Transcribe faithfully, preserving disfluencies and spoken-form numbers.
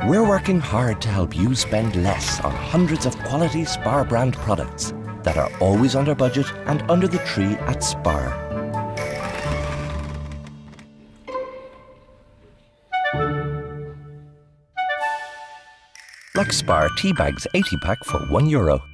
We're working hard to help you spend less on hundreds of quality Spar brand products that are always under budget and under the tree at Spar. Like Spar tea bags eighty pack for one euro.